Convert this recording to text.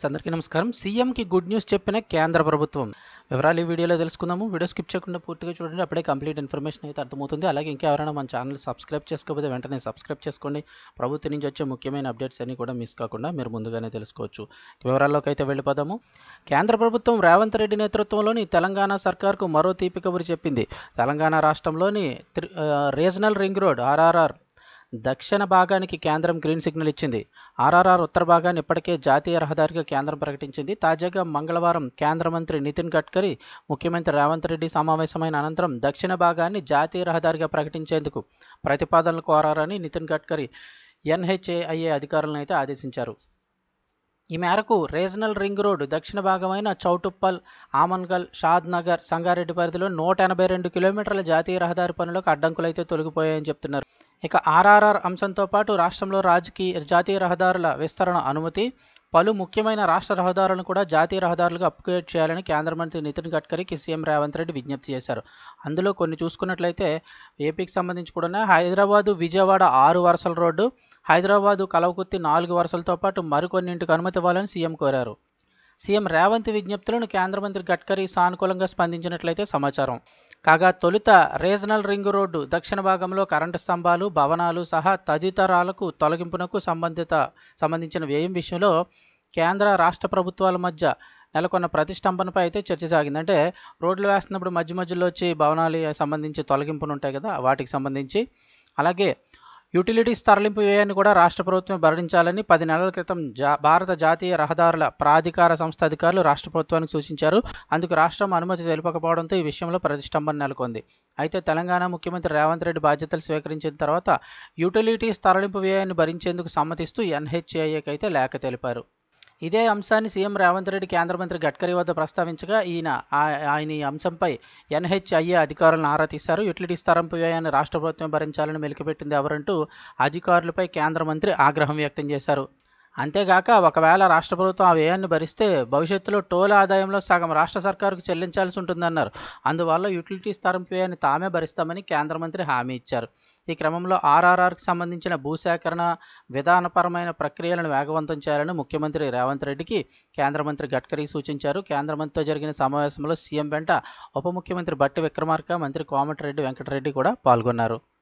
Friends అందరికీ నమస్కారం. సీఎంకి good news చెప్పిన కేంద్ర ప్రభుత్వం వివరాలు ఈ వీడియోలో తెలుసుకుందాము. వీడియో స్కిప్ చేయకుండా పూర్తిగా చూడండి, అప్పుడే కంప్లీట్ ఇన్ఫర్మేషన్ అయితే అర్థమవుతుంది. అలాగే ఇంకా ఎవరైనా మన ఛానల్ సబ్స్క్రైబ్ చేసుకోకపోతే వెంటనే సబ్స్క్రైబ్ చేసుకోండి. ప్రభుత్వం నుంచి వచ్చే ముఖ్యమైన అప్డేట్స్ అన్ని కూడా మిస్ కాకుండా మీరు ముందుగానే తెలుసుకోవచ్చు. వివరాల్లోకి అయితే వెళ్ళిపోదాము. కేంద్ర ప్రభుత్వం రేవంత్ రెడ్డి నేతృత్వంలోని తెలంగాణ సర్కార్కు మరో తీపి కబురు చెప్పింది. తెలంగాణ రాష్ట్రంలోని రీజనల్ రింగ్ రోడ్ ఆర్ఆర్ఆర్ దక్షిణ భాగానికి కేంద్రం గ్రీన్ సిగ్నల్ ఇచ్చింది. ఆర్ఆర్ఆర్ ఉత్తర భాగాన్ని ఇప్పటికే జాతీయ రహదారిగా కేంద్రం ప్రకటించింది. తాజాగా మంగళవారం కేంద్ర మంత్రి నితిన్ గడ్కరీ ముఖ్యమంత్రి రేవంత్ రెడ్డి సమావేశమైన అనంతరం దక్షిణ భాగాన్ని జాతీయ రహదారిగా ప్రకటించేందుకు ప్రతిపాదనలు కోరారని నితిన్ గడ్కరీ ఎన్హెచ్ఏఐఏ అధికారులను అయితే ఆదేశించారు. ఈ మేరకు రీజనల్ రింగ్ రోడ్డు దక్షిణ భాగమైన చౌటుప్పల్, ఆమన్గల్, షాద్ నగర్, సంగారెడ్డి పరిధిలో 182 కిలోమీటర్ల జాతీయ రహదారి పనులకు అడ్డంకులు అయితే తొలగిపోయాయని చెప్తున్నారు. ఇక ఆర్ఆర్ఆర్ అంశంతో పాటు రాష్ట్రంలో జాతీయ రహదారుల విస్తరణ అనుమతి, పలు ముఖ్యమైన రాష్ట్ర రహదారులను కూడా జాతీయ రహదారులుగా అప్గ్రేడ్ చేయాలని కేంద్ర మంత్రి నితిన్ గడ్కరీకి సీఎం రేవంత్ రెడ్డి విజ్ఞప్తి చేశారు. అందులో కొన్ని చూసుకున్నట్లయితే ఏపీకి సంబంధించి కూడా హైదరాబాదు విజయవాడ 6 వరుసల రోడ్డు, హైదరాబాదు కలవకుర్తి 4 వరుసలతో పాటు మరికొన్నింటికి అనుమతి ఇవ్వాలని సీఎం కోరారు. సీఎం రేవంత్ విజ్ఞప్తులను కేంద్ర మంత్రి గడ్కరీ సానుకూలంగా స్పందించినట్లయితే సమాచారం. కాగా తొలుత రీజనల్ రింగ్ రోడ్డు దక్షిణ భాగంలో కరెంటు స్తంభాలు, భవనాలు సహా తదితరాలకు తొలగింపునకు సంబంధించిన వ్యయం విషయంలో కేంద్ర రాష్ట్ర ప్రభుత్వాల మధ్య నెలకొన్న ప్రతిష్టంభనపై అయితే చర్చ సాగింది. అంటే రోడ్లు వేస్తున్నప్పుడు మధ్యలో వచ్చి భవనాలు సంబంధించి తొలగింపులు ఉంటాయి కదా, వాటికి సంబంధించి. అలాగే యూటిలిటీస్ తరలింపు వ్యయాన్ని కూడా రాష్ట్ర ప్రభుత్వం భరించాలని 10 నెలల క్రితం భారత జాతీయ రహదారుల ప్రాధికార సంస్థ అధికారులు రాష్ట్ర ప్రభుత్వానికి సూచించారు. అందుకు రాష్ట్రం అనుమతి తెలుపకపోవడంతో ఈ విషయంలో ప్రతిష్టంభన నెలకొంది. అయితే తెలంగాణ ముఖ్యమంత్రి రేవంత్ రెడ్డి బాధ్యతలు స్వీకరించిన తర్వాత యూటిలిటీస్ తరలింపు వ్యయాన్ని భరించేందుకు సమ్మతిస్తూ ఎన్హెచ్ఏఐకి అయితే లేఖ తెలిపారు. ఇదే అంశాన్ని సీఎం రేవంత్ రెడ్డి కేంద్ర మంత్రి గడ్కరీ వద్ద ప్రస్తావించగా ఆయన ఈ అంశంపై ఎన్హెచ్ఐఏ అధికారులను ఆరా తీశారు. యూటిలిటీస్ తరలింపు వ్యయాన్ని రాష్ట్ర ప్రభుత్వం భరించాలని మెలికిపెట్టింది ఎవరంటూ అధికారులపై కేంద్ర మంత్రి ఆగ్రహం వ్యక్తం చేశారు. అంతేగాక ఒకవేళ రాష్ట్ర ప్రభుత్వం ఆ వ్యయాన్ని భరిస్తే భవిష్యత్తులో టోల్ ఆదాయంలో సగం రాష్ట్ర సర్కారుకు చెల్లించాల్సి ఉంటుందన్నారు. అందువల్ల యూటిలిటీస్ తరలింపు వ్యయాన్ని తామే భరిస్తామని కేంద్ర మంత్రి హామీ ఇచ్చారు. ఈ క్రమంలో ఆర్ఆర్ఆర్కి సంబంధించిన భూసేకరణ విధానపరమైన ప్రక్రియలను వేగవంతం చేయాలని ముఖ్యమంత్రి రేవంత్ రెడ్డికి కేంద్ర మంత్రి గడ్కరీ సూచించారు. కేంద్ర మంత్రితో జరిగిన సమావేశంలో సీఎం వెంట ఉప ముఖ్యమంత్రి బట్టి విక్రమార్క, మంత్రి కోమటిరెడ్డి వెంకటరెడ్డి కూడా పాల్గొన్నారు.